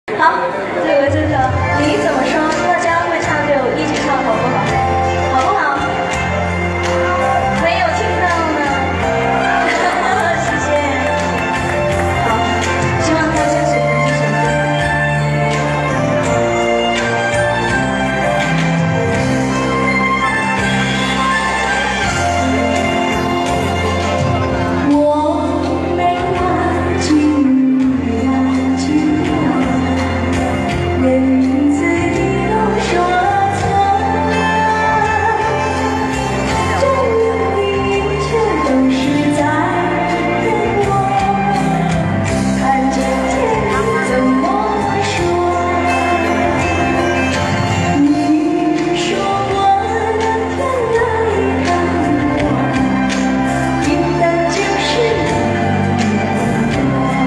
好，这有个这个，你怎么说？大家会唱就一起唱，好不好？好不好？没有听到呢，谢谢。好，希望大家喜欢这首歌。我没忘记你忘记我。连自己都说错，证明一切都是在骗我。看今天你怎么说？你说我的天哪，你看我，平淡就是你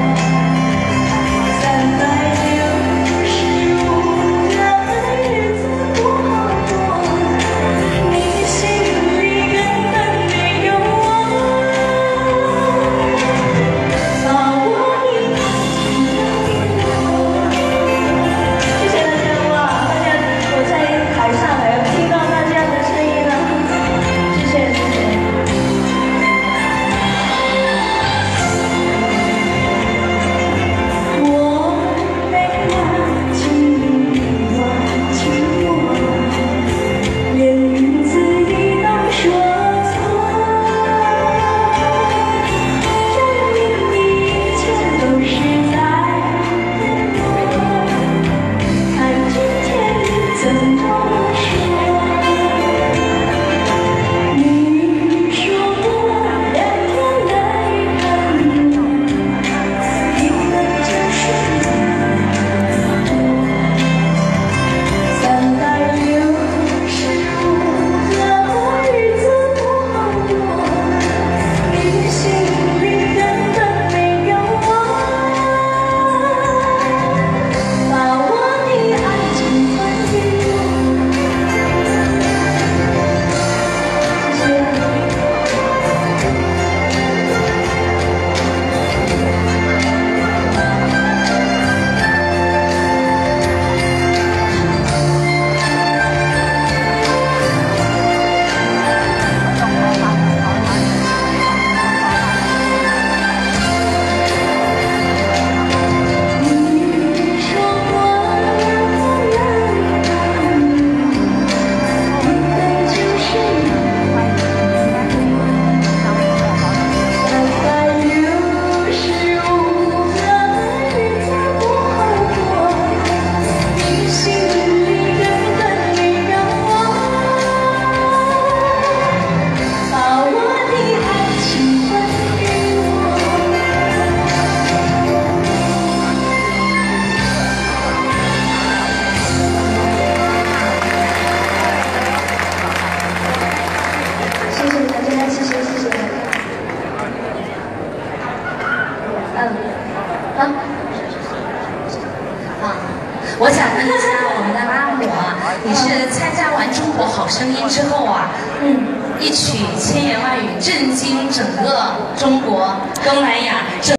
我想问一下我们的阿姆啊，你是参加完《中国好声音》之后啊，一曲千言万语震惊整个中国、东南亚。